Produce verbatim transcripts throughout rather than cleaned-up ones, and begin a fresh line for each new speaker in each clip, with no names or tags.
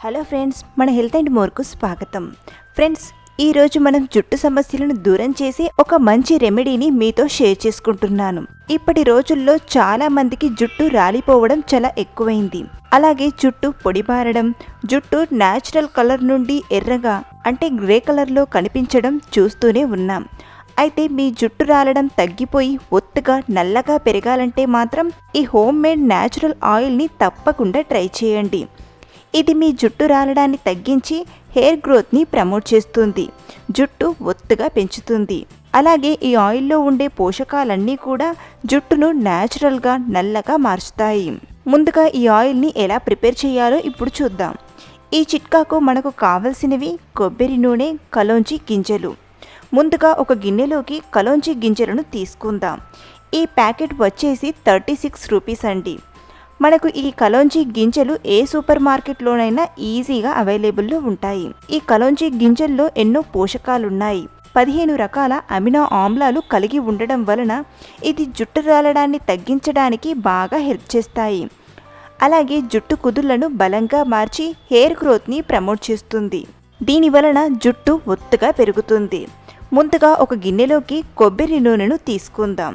Hello friends, మన health and మోర్కు స్వాగతం. ఫ్రెండ్స్, ఈ రోజు మనం జుట్టు సమస్యలను దూరం చేసి ఒక మంచి రెమెడీని మీతో షేర్ చేసుకుంటున్నాను. ఇప్పటి రోజుల్లో చాలా మందికి జుట్టు రాలిపోవడం చాలా ఎక్కువైంది. అలాగే జుట్టు పొడిబారడం, జుట్టు న్యాచురల్ కలర్ నుండి ఎర్రగా అంటే గ్రే కలర్లో కనిపించడం చూస్తూనే ఉన్నాం. అయితే మీ జుట్టు రాలడం తగ్గిపోయి ఒత్తుగా నల్లగా పెరగాలంటే మాత్రం ఈ హోమ్ మేడ్ న్యాచురల్ ఆయిల్ని తప్పకుండా ట్రై చేయండి. ఇది మీ జుట్టు రాలడాన్ని తగ్గించి హెయిర్ గ్రోత్ని ప్రమోట్ చేస్తుంది, జుట్టు ఒత్తుగా పెంచుతుంది. అలాగే ఈ ఆయిల్లో ఉండే పోషకాలన్నీ కూడా జుట్టును న్యాచురల్గా నల్లగా మార్చుతాయి. ముందుగా ఈ ఆయిల్ని ఎలా ప్రిపేర్ చేయాలో ఇప్పుడు చూద్దాం. ఈ చిట్కాకు మనకు కావలసినవి కొబ్బరి నూనె, కలోంజీ గింజలు. ముందుగా ఒక గిన్నెలోకి కలోంజీ గింజలను తీసుకుందాం. ఈ ప్యాకెట్ వచ్చేసి థర్టీ సిక్స్ రూపీస్ అండి. మనకు ఈ కలోంజీ గింజలు ఏ సూపర్ మార్కెట్లోనైనా ఈజీగా అవైలబుల్లో ఉంటాయి. ఈ కలోంజీ గింజల్లో ఎన్నో పోషకాలున్నాయి. పదిహేను రకాల అమినో ఆమ్లాలు కలిగి ఉండడం వలన ఇది జుట్టు రాలడాన్ని తగ్గించడానికి బాగా హెల్ప్ చేస్తాయి. అలాగే జుట్టు కుదుళ్లను బలంగా మార్చి హెయిర్ గ్రోత్ని ప్రమోట్ చేస్తుంది. దీని వలన జుట్టు ఒత్తుగా పెరుగుతుంది. ముందుగా ఒక గిన్నెలోకి కొబ్బరి నూనెను తీసుకుందాం.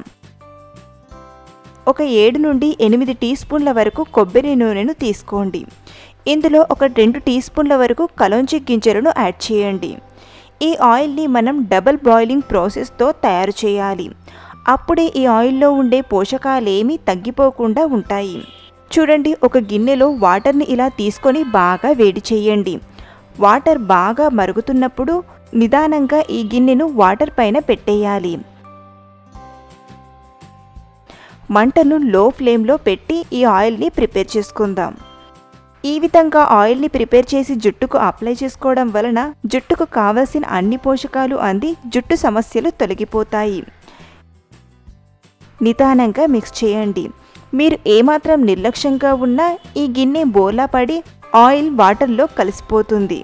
ఒక ఏడు నుండి ఎనిమిది టీ స్పూన్ల వరకు కొబ్బరి నూనెను తీసుకోండి. ఇందులో ఒక రెండు టీ స్పూన్ల వరకు కలోంజీ గింజలను యాడ్ చేయండి. ఈ ఆయిల్ని మనం డబుల్ బాయిలింగ్ ప్రాసెస్తో తయారు చేయాలి. అప్పుడే ఈ ఆయిల్లో ఉండే పోషకాలేమీ తగ్గిపోకుండా ఉంటాయి. చూడండి, ఒక గిన్నెలో వాటర్ని ఇలా తీసుకొని బాగా వేడి చేయండి. వాటర్ బాగా మరుగుతున్నప్పుడు నిదానంగా ఈ గిన్నెను వాటర్ పైన పెట్టేయాలి. మంటను లో ఫ్లేమ్లో పెట్టి ఈ ఆయిల్ని ప్రిపేర్ చేసుకుందాం. ఈ విధంగా ఆయిల్ని ప్రిపేర్ చేసి జుట్టుకు అప్లై చేసుకోవడం వలన జుట్టుకు కావలసిన అన్ని పోషకాలు అంది జుట్టు సమస్యలు తొలగిపోతాయి. నిదానంగా మిక్స్ చేయండి. మీరు ఏమాత్రం నిర్లక్ష్యంగా ఉన్నా ఈ గిన్నె బోర్లా పడి ఆయిల్ వాటర్లో కలిసిపోతుంది.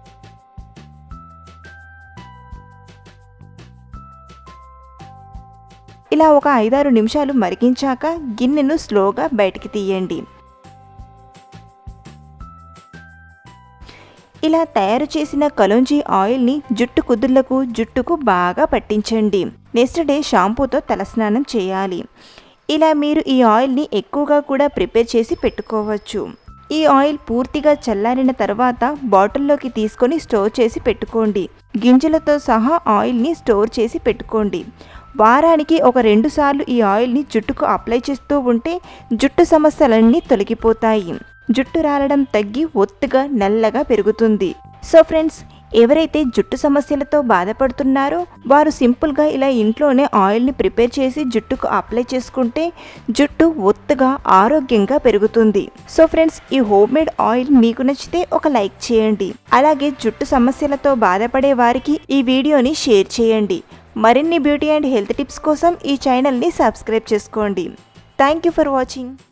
ఇలా ఒక ఐదారు నిమిషాలు మరిగించాక గిన్నెను స్లోగా బయటికి తీయండి. ఇలా తయారు చేసిన కలోంజీ ఆయిల్ని జుట్టు కుదుళ్లకు, జుట్టుకు బాగా పట్టించండి. నెక్స్ట్ డే షాంపూతో తలస్నానం చేయాలి. ఇలా మీరు ఈ ఆయిల్ని ఎక్కువగా కూడా ప్రిపేర్ చేసి పెట్టుకోవచ్చు. ఈ ఆయిల్ పూర్తిగా చల్లారిన తర్వాత బాటిల్లోకి తీసుకొని స్టోర్ చేసి పెట్టుకోండి. గింజలతో సహా ఆయిల్ని స్టోర్ చేసి పెట్టుకోండి. వారానికి ఒక రెండు సార్లు ఈ ఆయిల్ని జుట్టుకు అప్లై చేస్తూ ఉంటే జుట్టు సమస్యలన్నీ తొలగిపోతాయి. జుట్టు రాలడం తగ్గి ఒత్తుగా నల్లగా పెరుగుతుంది. సో ఫ్రెండ్స్, ఎవరైతే జుట్టు సమస్యలతో బాధపడుతున్నారో వారు సింపుల్గా ఇలా ఇంట్లోనే ఆయిల్ని ప్రిపేర్ చేసి జుట్టుకు అప్లై చేసుకుంటే జుట్టు ఒత్తుగా ఆరోగ్యంగా పెరుగుతుంది. సో ఫ్రెండ్స్, ఈ హోమ్ మేడ్ ఆయిల్ మీకు నచ్చితే ఒక లైక్ చేయండి. అలాగే జుట్టు సమస్యలతో బాధపడే వారికి ఈ వీడియోని షేర్ చేయండి. మరిన్ని బ్యూటీ అండ్ హెల్త్ టిప్స్ కోసం ఈ ఛానల్ని సబ్స్క్రైబ్ చేసుకోండి. Thank you for watching.